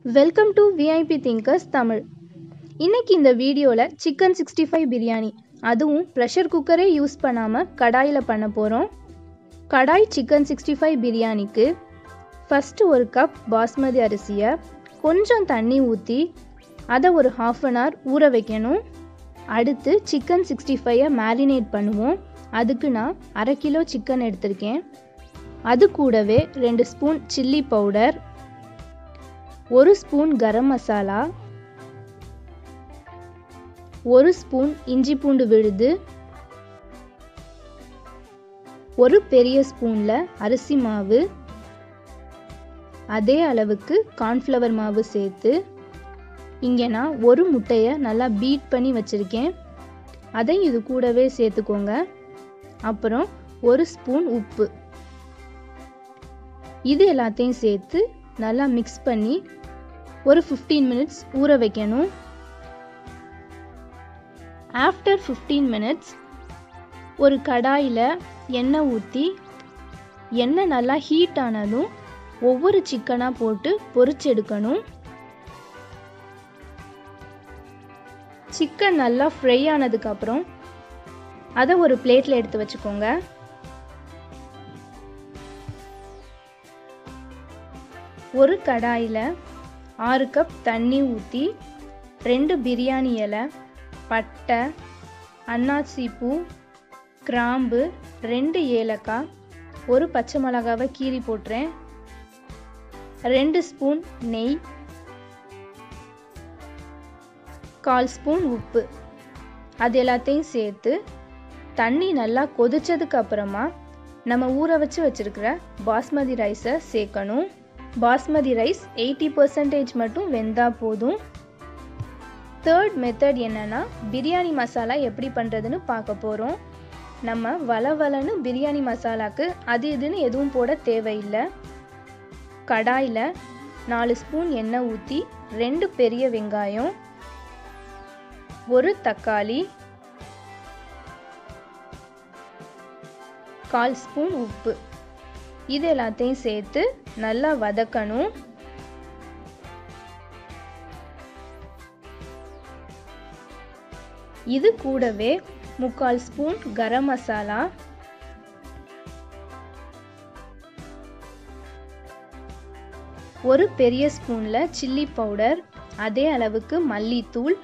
Welcome to VIP thinkers Tamil. இன்னைக்கு இந்த வீடியோவில் சிக்கன் 65 பிரியாணி, அதுவும் ப்ரெஷர் குக்கரே யூஸ் பண்ணாமல் கடாயில் பண்ண போகிறோம். கடாய் சிக்கன் 65 பிரியாணிக்கு ஃபஸ்ட்டு ஒரு கப் பாஸ்மதி அரிசியை கொஞ்சம் தண்ணி ஊற்றி அதை ஒரு 1/2 hour ஊற வைக்கணும். அடுத்து சிக்கன் 65 மேரினேட் பண்ணுவோம். அதுக்கு நான் 1/2 கிலோ சிக்கன் எடுத்திருக்கேன். அது கூடவே 2 spoon chilli powder, 1 spoon garam masala, 1 spoon இஞ்சி பூண்டு விழுது, ஒரு பெரிய ஸ்பூனில் அரிசி மாவு, அதே அளவுக்கு கார்ன்ஃப்ளவர் மாவு சேர்த்து இங்கே நான் ஒரு முட்டையை நல்லா பீட் பண்ணி வச்சுருக்கேன். அதை இது கூடவே சேர்த்துக்கோங்க. அப்புறம் 1 ஸ்பூன் உப்பு, இது எல்லாத்தையும் சேர்த்து நல்லா மிக்ஸ் பண்ணி ஒரு 15 minutes ஊற வைக்கணும். ஆஃப்டர் 15 minutes ஒரு கடாயில் எண்ணெய் ஊற்றி எண்ணெய் நல்லா ஹீட் ஆனதும் ஒவ்வொரு சிக்கனாக போட்டு பொரிச்சு எடுக்கணும். சிக்கன் நல்லா ஃப்ரை ஆனதுக்கப்புறம் அதை ஒரு பிளேட்டில் எடுத்து வச்சுக்கோங்க. ஒரு கடாயில் 6 கப் தண்ணி ஊற்றி 2 பிரியாணி இலை, பட்டை, அன்னாசி பூ, கிராம்பு, 2 ஏலக்காய், ஒரு பச்சை மிளகாவை கீறி போட்டுறேன், 2 ஸ்பூன் நெய், 1/4 ஸ்பூன் உப்பு, அது எல்லாத்தையும் சேர்த்து தண்ணி நல்லா கொதிச்சதுக்கு அப்புறமா நம்ம ஊற வச்சு வச்சுருக்கிற பாஸ்மதி ரைஸை சேர்க்கணும். பாஸ்மதி ரைஸ் 80% மட்டும் வெந்தால் போதும். தேர்ட் மெத்தட் என்னன்னா, பிரியாணி மசாலா எப்படி பண்ணுறதுன்னு பார்க்க போகிறோம். நம்ம வளவலன்னு பிரியாணி மசாலாக்கு அது இதுன்னு எதுவும் போட தேவையில்லை. கடாயில் 4 ஸ்பூன் எண்ணெய் ஊற்றி 2 பெரிய வெங்காயம், 1 தக்காளி, 1/4 ஸ்பூன் உப்பு, இது எல்லாத்தையும் சேர்த்து நல்லா வதக்கணும். இது கூடவே 3/4 ஸ்பூன் கரம் மசாலா, 1 பெரிய ஸ்பூனில் சில்லி பவுடர், அதே அளவுக்கு மல்லித்தூள்,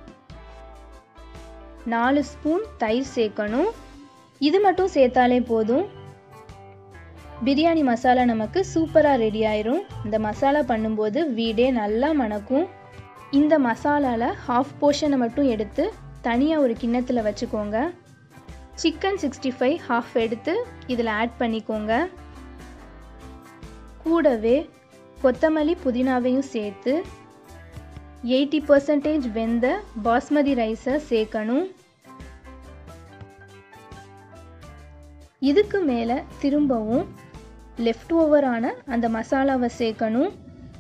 4 ஸ்பூன் தயிர் சேர்க்கணும். இது மட்டும் சேர்த்தாலே போதும். பிரியாணி மசாலா நமக்கு சூப்பராக ரெடி ஆயிரும். இந்த மசாலா பண்ணும்போது வீடே நல்லா மணக்கும். இந்த மசாலாவில் 1/2 போர்ஷனை மட்டும் எடுத்து தனியாக ஒரு கிண்ணத்தில் வச்சுக்கோங்க. சிக்கன் 65 1/2 எடுத்து இதில் ஆட் பண்ணிக்கோங்க. கூடவே கொத்தமல்லி புதினாவையும் சேர்த்து 80% வெந்த பாஸ்மதி ரைஸை சேர்க்கணும். இதுக்கு மேலே திரும்பவும் லெஃப்ட் ஓவரான அந்த மசாலாவை சேர்க்கணும்.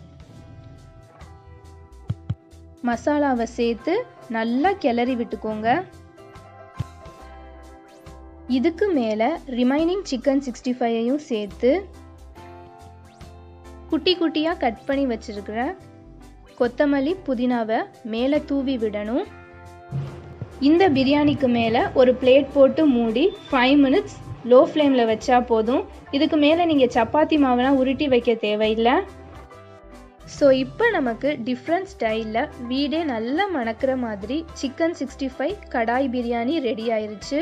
மசாலாவை சேர்த்து நல்லா கிளறி விட்டுக்கோங்க. இதுக்கு மேலே ரிமைனிங் சிக்கன் 65ஐயும் சேர்த்து குட்டி குட்டியாக கட் பண்ணி வச்சிருக்கிற கொத்தமல்லி புதினாவை மேலே தூவி விடணும். இந்த பிரியாணிக்கு மேலே ஒரு பிளேட் போட்டு மூடி 5 minutes லோ ஃப்ளேமில் வச்சா போதும். இதுக்கு மேலே நீங்கள் சப்பாத்தி மாவெல்லாம் உருட்டி வைக்க தேவையில்லை. ஸோ இப்போ நமக்கு டிஃப்ரெண்ட் ஸ்டைலில் வீடே நல்லா மணக்கிற மாதிரி சிக்கன் 65 கடாய் பிரியாணி ரெடி ஆயிருச்சு.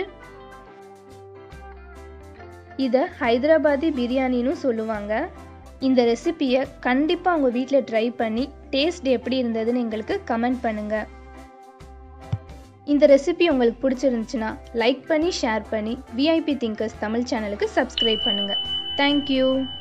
இதை ஹைதராபாதி பிரியாணின்னு சொல்லுவாங்க. இந்த ரெசிபியை கண்டிப்பாக உங்கள் வீட்டில் ட்ரை பண்ணி டேஸ்ட் எப்படி இருந்ததுன்னு எங்களுக்கு கமெண்ட் பண்ணுங்கள். இந்த ரெசிபி உங்களுக்கு பிடிச்சிருந்துச்சுன்னா லைக் பண்ணி ஷேர் பண்ணி விஐபி திங்கர்ஸ் தமிழ் சேனலுக்கு சப்ஸ்கிரைப் பண்ணுங்கள். தேங்க்யூ.